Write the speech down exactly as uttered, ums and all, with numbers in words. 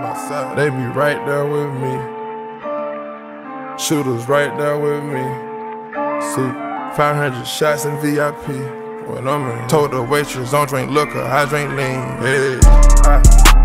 my side. They be right there with me. Shooters right there with me. See, five hundred shots in V I P. When I'm in, told the waitress, don't drink liquor, I drink lean. Yeah. I